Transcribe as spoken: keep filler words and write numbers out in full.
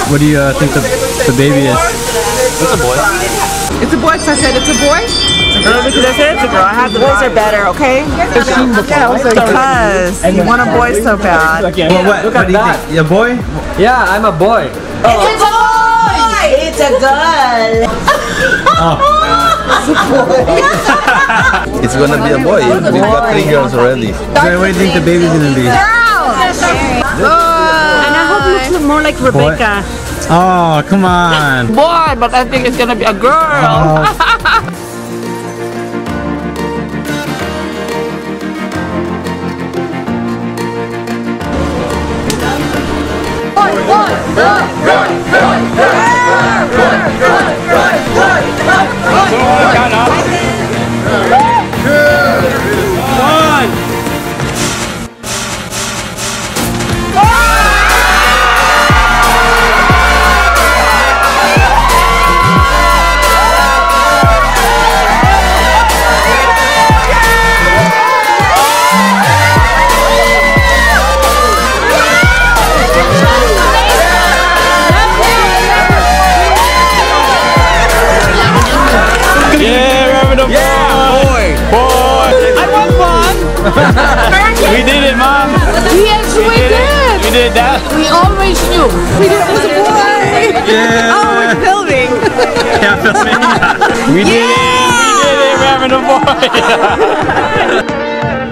what do you uh, think the, the baby is? It's a boy. It's a boy, so I said it's a boy. Girl, because I said it's a girl. I have the boys are better, okay? Because you want a boy so bad. Well, what, Look what at do you that. think? You a boy? Yeah, I'm a boy. It's a boy! It's a girl! Oh. It's gonna be a boy. We've got three girls already. So what do you think the baby's gonna be? And I hope it looks more like Rebecca. Oh, come on. Boy, but I think it's gonna be a girl. Oh. We did it, Mom. Yes, we, we did. did. We did that. We always knew. We did it was a boy. Yeah. Oh, we're filming. Yeah, filming. We did it. We did it. We're having a boy.